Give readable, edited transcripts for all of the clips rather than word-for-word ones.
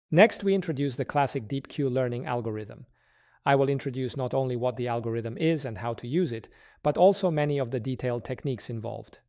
Next, we introduce the classic deep Q learning algorithm. I will introduce not only what the algorithm is and how to use it, but also many of the detailed techniques involved.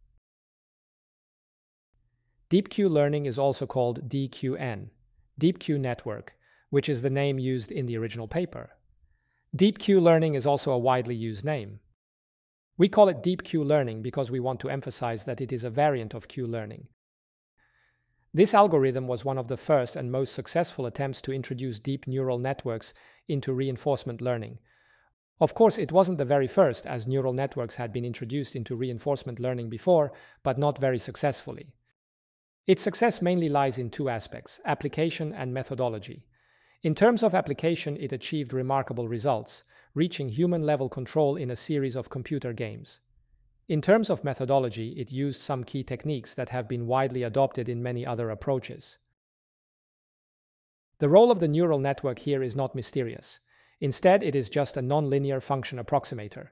Deep Q learning is also called DQN, Deep Q Network, which is the name used in the original paper. Deep Q learning is also a widely used name. We call it Deep Q learning because we want to emphasize that it is a variant of Q learning. This algorithm was one of the first and most successful attempts to introduce deep neural networks into reinforcement learning. Of course, it wasn't the very first, as neural networks had been introduced into reinforcement learning before, but not very successfully. Its success mainly lies in two aspects: application and methodology. In terms of application, it achieved remarkable results, reaching human-level control in a series of computer games. In terms of methodology, it used some key techniques that have been widely adopted in many other approaches. The role of the neural network here is not mysterious. Instead, it is just a nonlinear function approximator.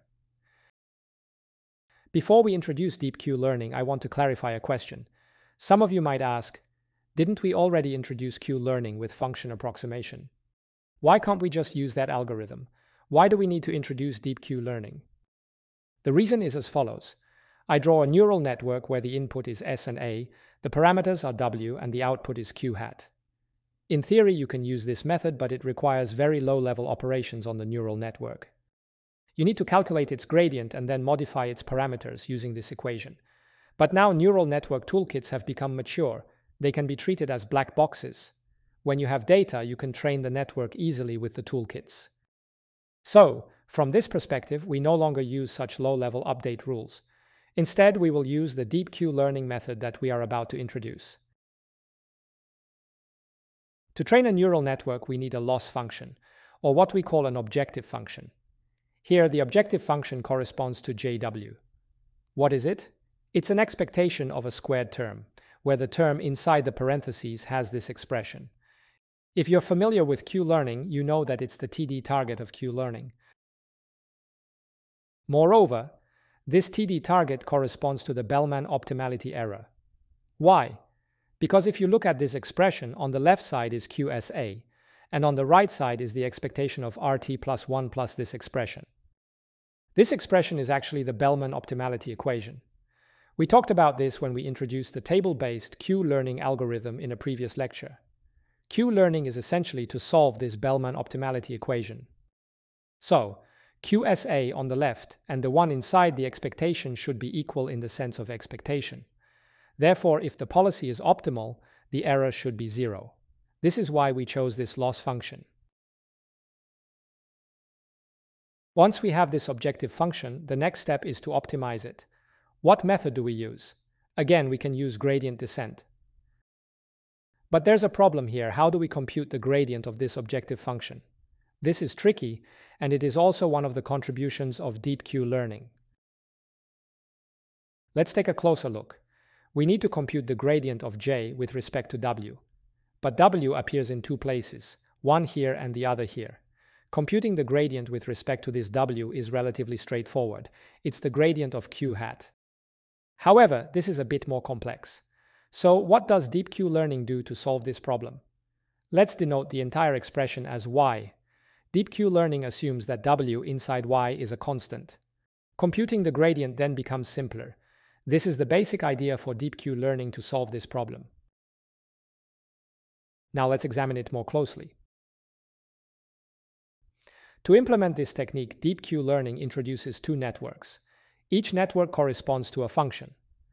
Before we introduce Deep Q learning, I want to clarify a question. Some of you might ask, didn't we already introduce Q learning with function approximation? Why can't we just use that algorithm? Why do we need to introduce Deep Q learning? The reason is as follows. I draw a neural network where the input is S and A, the parameters are W, and the output is Q hat. In theory, you can use this method, but it requires very low-level operations on the neural network. You need to calculate its gradient and then modify its parameters using this equation. But now neural network toolkits have become mature. They can be treated as black boxes. When you have data, you can train the network easily with the toolkits. So, from this perspective, we no longer use such low-level update rules. Instead, we will use the Deep Q learning method that we are about to introduce. To train a neural network, we need a loss function, or what we call an objective function. Here, the objective function corresponds to JW. What is it? It's an expectation of a squared term, where the term inside the parentheses has this expression. If you're familiar with Q learning, you know that it's the TD target of Q learning. Moreover, this TD target corresponds to the Bellman optimality error. Why? Because if you look at this expression, on the left side is QSA, and on the right side is the expectation of RT plus 1 plus this expression. This expression is actually the Bellman optimality equation. We talked about this when we introduced the table-based Q learning algorithm in a previous lecture. Q learning is essentially to solve this Bellman optimality equation. So, QSA on the left and the one inside the expectation should be equal in the sense of expectation. Therefore, if the policy is optimal, the error should be 0. This is why we chose this loss function. Once we have this objective function, the next step is to optimize it. What method do we use? Again, we can use gradient descent. But there's a problem here. How do we compute the gradient of this objective function? This is tricky, and it is also one of the contributions of Deep Q learning. Let's take a closer look. We need to compute the gradient of J with respect to W. But W appears in two places, one here and the other here. Computing the gradient with respect to this W is relatively straightforward. It's the gradient of Q hat. However, this is a bit more complex. So what does Deep Q learning do to solve this problem? Let's denote the entire expression as Y. Deep Q learning assumes that W inside Y is a constant. Computing the gradient then becomes simpler. This is the basic idea for Deep Q learning to solve this problem. Now let's examine it more closely. To implement this technique, Deep Q learning introduces two networks. Each network corresponds to a function.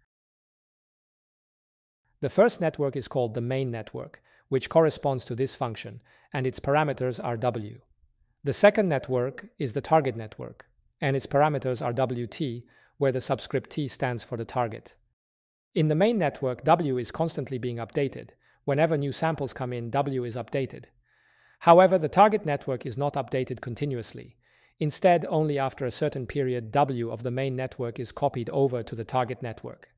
The first network is called the main network, which corresponds to this function, and its parameters are W. The second network is the target network, and its parameters are WT, where the subscript T stands for the target. In the main network, W is constantly being updated. Whenever new samples come in, W is updated. However, the target network is not updated continuously. Instead, only after a certain period, W of the main network is copied over to the target network.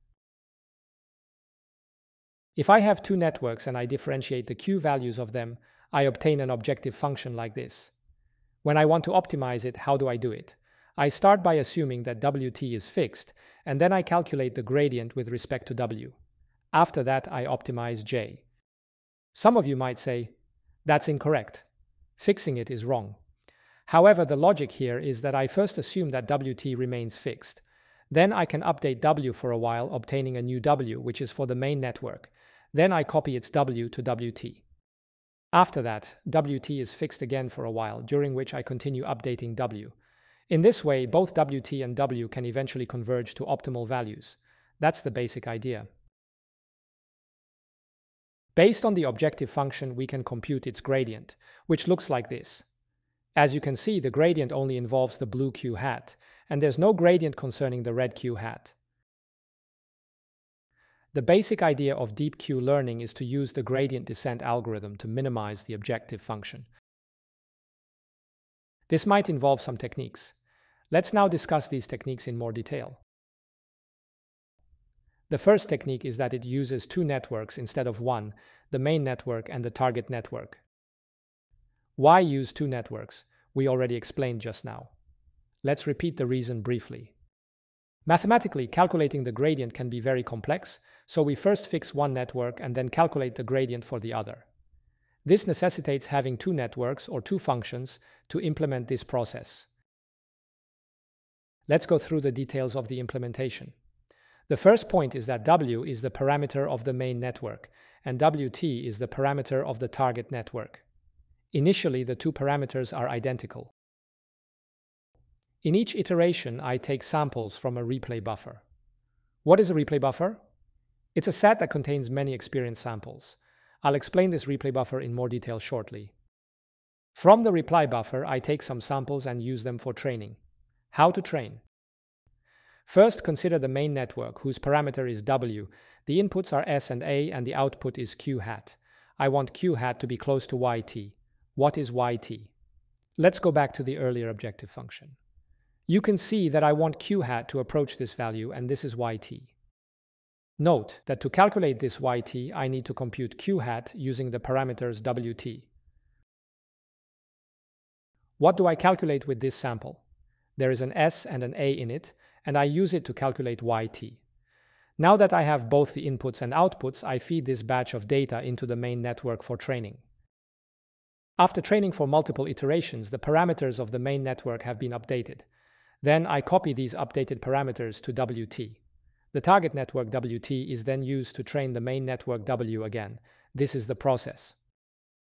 If I have two networks and I differentiate the Q values of them, I obtain an objective function like this. When I want to optimize it, how do I do it? I start by assuming that WT is fixed, and then I calculate the gradient with respect to W. After that, I optimize J. Some of you might say, That's incorrect. Fixing it is wrong. However, the logic here is that I first assume that WT remains fixed. Then I can update W for a while, obtaining a new W, which is for the main network. Then I copy its W to WT. After that, WT is fixed again for a while, during which I continue updating W. In this way, both WT and W can eventually converge to optimal values. That's the basic idea. Based on the objective function, we can compute its gradient, which looks like this. As you can see, the gradient only involves the blue Q hat, and there's no gradient concerning the red Q hat. The basic idea of deep Q learning is to use the gradient descent algorithm to minimize the objective function. This might involve some techniques. Let's now discuss these techniques in more detail. The first technique is that it uses two networks instead of one, the main network and the target network. Why use two networks? We already explained just now. Let's repeat the reason briefly. Mathematically, calculating the gradient can be very complex, so we first fix one network and then calculate the gradient for the other. This necessitates having two networks or two functions to implement this process. Let's go through the details of the implementation. The first point is that W is the parameter of the main network, and WT is the parameter of the target network. Initially, the two parameters are identical. In each iteration, I take samples from a replay buffer. What is a replay buffer? It's a set that contains many experience samples. I'll explain this replay buffer in more detail shortly. From the reply buffer, I take some samples and use them for training. How to train? First, consider the main network, whose parameter is W. The inputs are S and A, and the output is Q hat. I want Q hat to be close to YT. What is YT? Let's go back to the earlier objective function. You can see that I want Q hat to approach this value, and this is YT. Note that to calculate this YT, I need to compute Q hat using the parameters WT. What do I calculate with this sample? There is an S and an A in it, and I use it to calculate YT. Now that I have both the inputs and outputs, I feed this batch of data into the main network for training. After training for multiple iterations, the parameters of the main network have been updated. Then I copy these updated parameters to WT. The target network WT is then used to train the main network W again. This is the process.